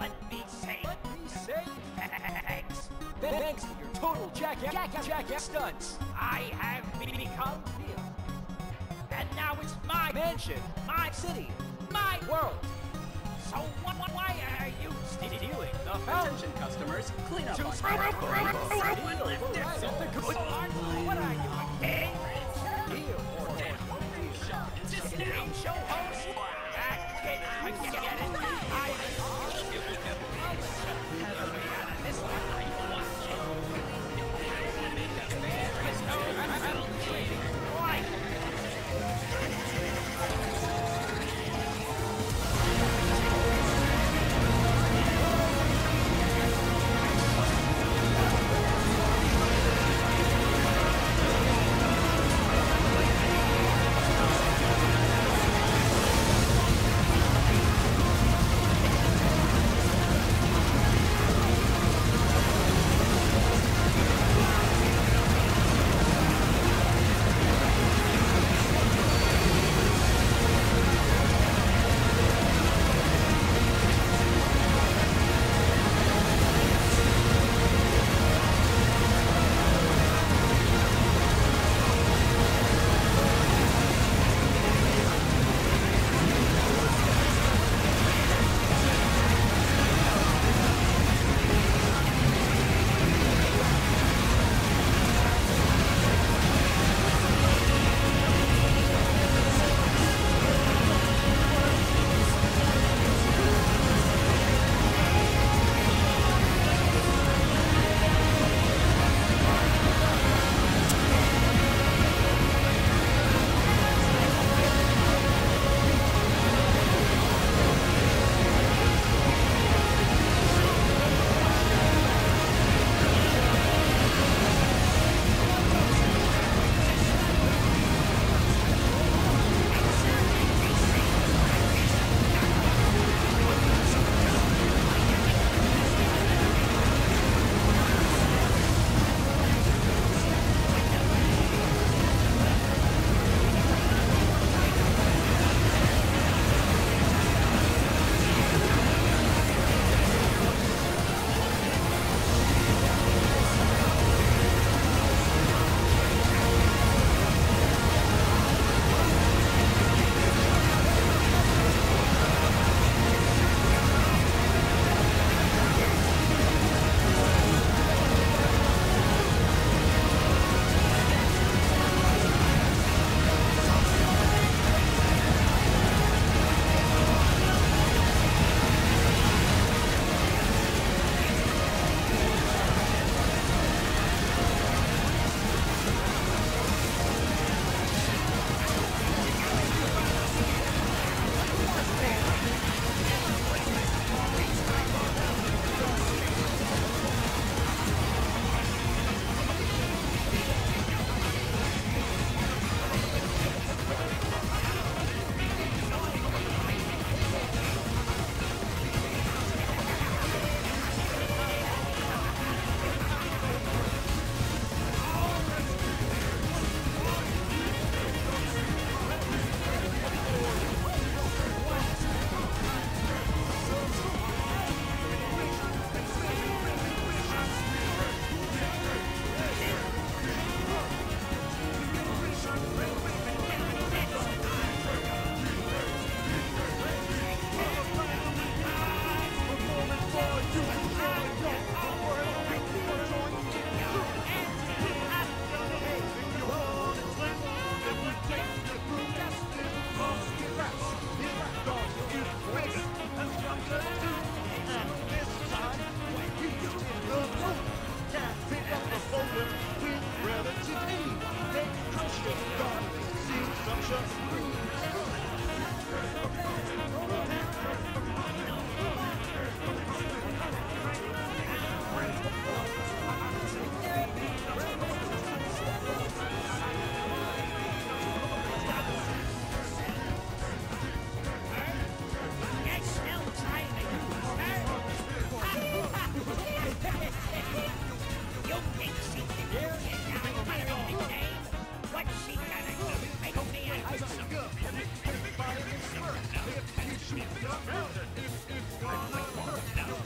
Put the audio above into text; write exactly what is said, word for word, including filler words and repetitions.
Let me say. Let me say. Thanks. Thanks for your total jackass jack, jack, jack stunts. I have become real. And now it's my mansion, my city, my world. So what, what, why are you stealing the fountain? Attention customers, clean up To on steal your the good part. What are you, a game? Deal or Game show host? I can't even get it. I out of this one. There's no trading. Why? If it's gonna